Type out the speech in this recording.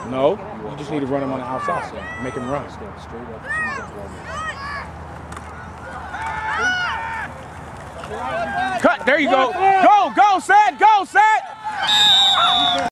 No, you just need to run him on the outside, so make him run. Cut, there you go. Go, set, go, set.